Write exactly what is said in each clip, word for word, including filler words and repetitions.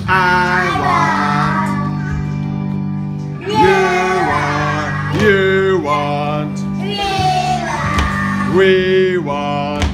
I want. You want. You want. We want.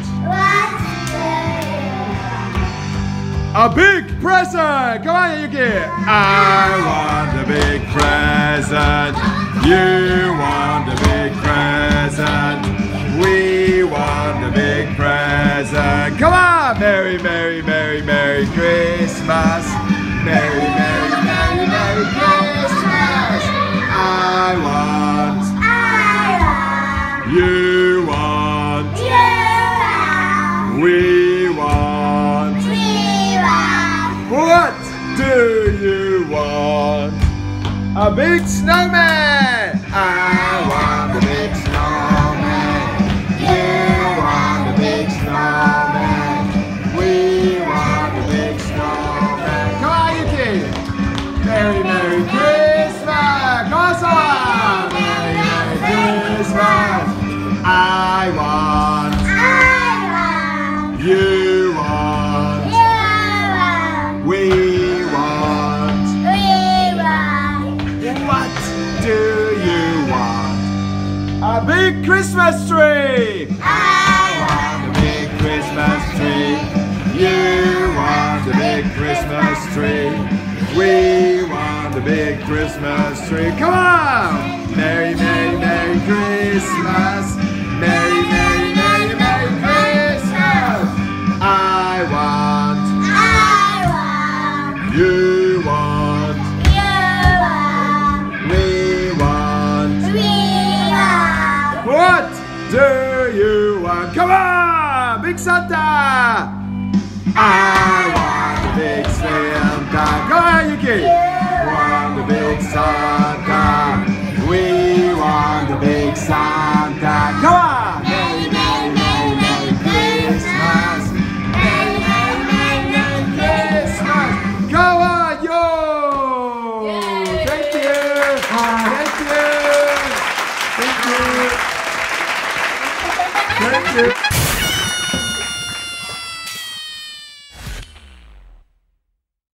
A big present! Come on, Yuki! I want a big present. You want a big present. We want a big present. Come on! Merry, Merry, Merry, Merry Christmas. Merry, Merry, Merry, Merry Christmas. I want. I want. You want. You want. We want. We want. What do you want? A big snowman! I want a big snowman. You want a big snowman. We want a big snowman. Come on, Yuki! Merry, Merry Christmas! Come on, son! Merry, Merry Christmas! I want. I want. You want. You want. We want. We want. What do you want? A big Christmas tree! I want a big Christmas tree. You want a big Christmas tree. We want a big Christmas tree. Come on! Merry, Merry, Merry Christmas. Merry, Merry, Merry, Merry Christmas. I want. I want. You want. You want. We want. We want. What do you want? Come on! Big Santa! I want a big Santa. Come on, Yuki! Want a big Santa. We want a big Santa. Come on! Merry, Merry, Merry, Merry Christmas. Merry, Merry, Merry, Merry Christmas. Come on, yo! Yay! Thank you! Thank you! Thank you! Thank you!